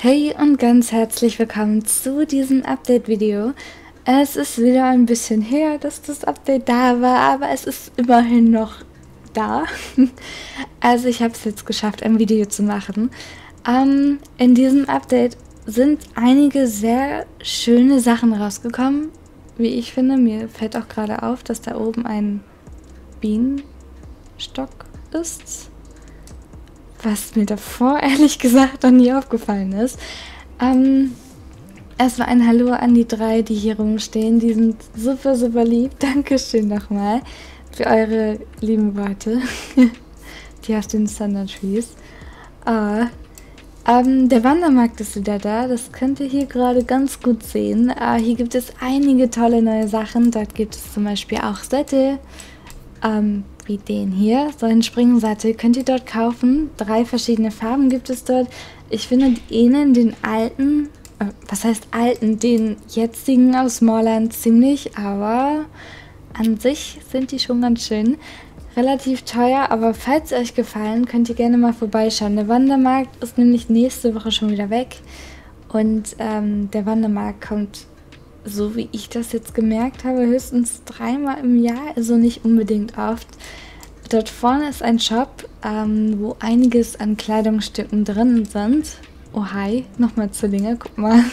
Hey und ganz herzlich willkommen zu diesem Update-Video. Es ist wieder ein bisschen her, dass das Update da war, aber es ist immerhin noch da. Also ich habe es jetzt geschafft, ein Video zu machen. In diesem Update sind einige sehr schöne Sachen rausgekommen, wie ich finde. Mir fällt auch gerade auf, dass da oben ein Bienenstock ist. Was mir davor ehrlich gesagt noch nie aufgefallen ist. Erstmal ein Hallo an die 3, die hier rumstehen. Die sind super, super lieb. Dankeschön nochmal für eure lieben Worte. Die auf den Thunder Trees. Der Wandermarkt ist wieder da. Das könnt ihr hier gerade ganz gut sehen. Hier gibt es einige tolle neue Sachen. Dort gibt es zum Beispiel auch Sättel. Wie den hier. So einen Springsattel könnt ihr dort kaufen. 3 verschiedene Farben gibt es dort. Ich finde die ähneln den alten, was heißt alten, den jetzigen aus Moorland ziemlich, aber an sich sind die schon ganz schön. Relativ teuer, aber falls sie euch gefallen, könnt ihr gerne mal vorbeischauen. Der Wandermarkt ist nämlich nächste Woche schon wieder weg und der Wandermarkt kommt, so wie ich das jetzt gemerkt habe, höchstens 3-mal im Jahr, also nicht unbedingt oft. Dort vorne ist ein Shop, wo einiges an Kleidungsstücken drin sind. Oh hi, nochmal Zwillinge, guck mal.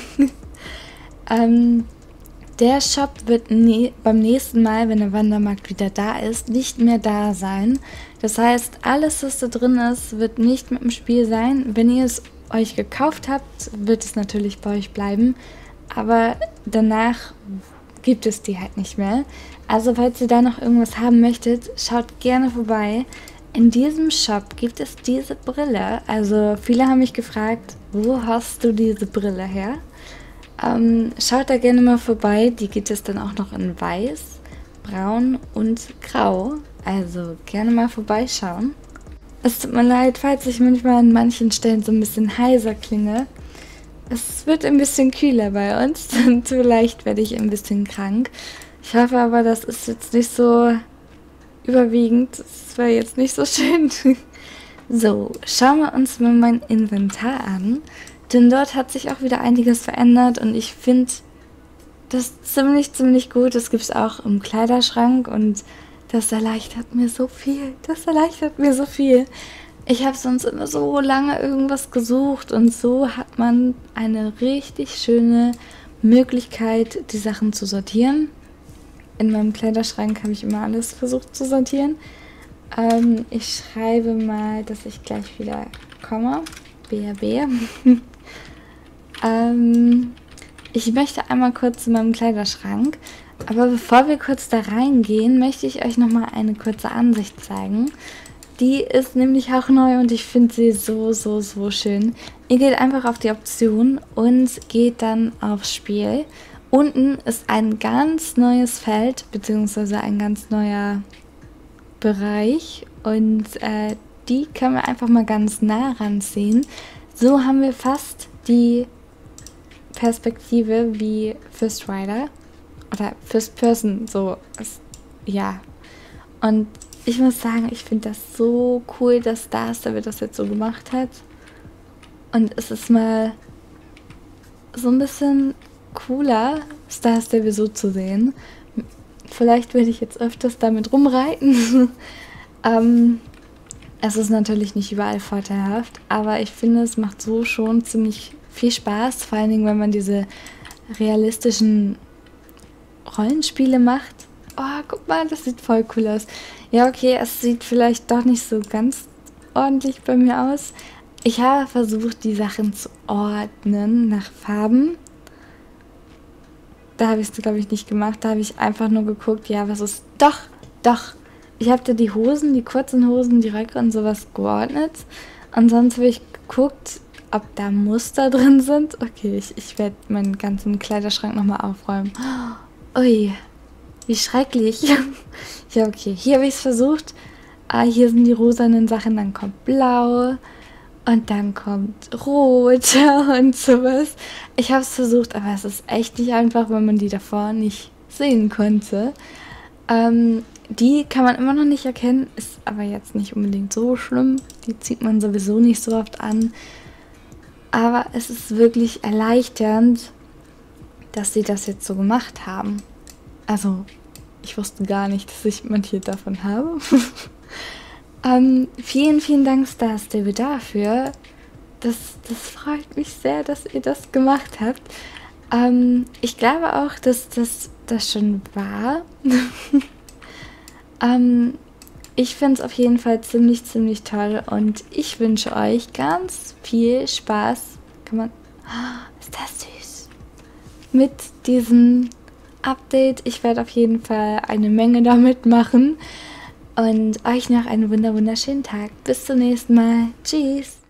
Der Shop wird beim nächsten Mal, wenn der Wandermarkt wieder da ist, nicht mehr da sein. Das heißt, alles, was da drin ist, wird nicht mit im Spiel sein. Wenn ihr es euch gekauft habt, wird es natürlich bei euch bleiben. Aber danach gibt es die halt nicht mehr. Also falls ihr da noch irgendwas haben möchtet, schaut gerne vorbei. In diesem Shop gibt es diese Brille. Also viele haben mich gefragt, wo hast du diese Brille her? Schaut da gerne mal vorbei. Die gibt es dann auch noch in weiß, braun und grau. Also gerne mal vorbeischauen. Es tut mir leid, falls ich manchmal an manchen Stellen so ein bisschen heiser klinge. Es wird ein bisschen kühler bei uns und vielleicht werde ich ein bisschen krank. Ich hoffe aber, das ist jetzt nicht so überwiegend. Das war jetzt nicht so schön. So, schauen wir uns mal mein Inventar an. Denn dort hat sich auch wieder einiges verändert und ich finde das ziemlich gut. Das gibt es auch im Kleiderschrank und das erleichtert mir so viel. Das erleichtert mir so viel. Ich habe sonst immer so lange irgendwas gesucht und so hat man eine richtig schöne Möglichkeit, die Sachen zu sortieren. In meinem Kleiderschrank habe ich immer alles versucht zu sortieren. Ich schreibe mal, dass ich gleich wieder komme. BRB. Ich möchte einmal kurz zu meinem Kleiderschrank. Aber bevor wir kurz da reingehen, möchte ich euch nochmal eine kurze Ansicht zeigen. Die ist nämlich auch neu und ich finde sie so schön. Ihr geht einfach auf die Option und geht dann aufs Spiel. Unten ist ein ganz neues Feld, beziehungsweise ein ganz neuer Bereich. Und die können wir einfach mal ganz nah ranziehen. So haben wir fast die Perspektive wie First Rider. Oder First Person, so. Ja. Und ich muss sagen, ich finde das so cool, dass Star Stable das jetzt so gemacht hat. Und es ist mal so ein bisschen cooler, Star Stable so zu sehen. Vielleicht werde ich jetzt öfters damit rumreiten. Es ist natürlich nicht überall vorteilhaft, aber ich finde, es macht so schon ziemlich viel Spaß. Vor allen Dingen, wenn man diese realistischen Rollenspiele macht. Oh, guck mal, das sieht voll cool aus. Ja, okay, es sieht vielleicht doch nicht so ganz ordentlich bei mir aus. Ich habe versucht, die Sachen zu ordnen nach Farben. Da habe ich es, glaube ich, nicht gemacht. Da habe ich einfach nur geguckt, ja, was ist... Doch. Ich habe da die Hosen, die kurzen Hosen, die Röcke und sowas geordnet. Und sonst habe ich geguckt, ob da Muster drin sind. Okay, ich werde meinen ganzen Kleiderschrank nochmal aufräumen. Ui. Wie schrecklich. Ja, okay. Hier habe ich es versucht. Hier sind die rosanen Sachen. Dann kommt blau. Und dann kommt rot und sowas. Ich habe es versucht, aber es ist echt nicht einfach, weil man die davor nicht sehen konnte. Die kann man immer noch nicht erkennen. Ist aber jetzt nicht unbedingt so schlimm. Die zieht man sowieso nicht so oft an. Aber es ist wirklich erleichternd, dass sie das jetzt so gemacht haben. Also, ich wusste gar nicht, dass ich manche davon habe. Vielen, vielen Dank, Star Stable, dafür. Das freut mich sehr, dass ihr das gemacht habt. Ich glaube auch, dass das schon war. Ich finde es auf jeden Fall ziemlich, ziemlich toll und ich wünsche euch ganz viel Spaß. Ist das süß? Mit diesem Update. Ich werde auf jeden Fall eine Menge damit machen und euch noch einen wunderschönen Tag. Bis zum nächsten Mal. Tschüss.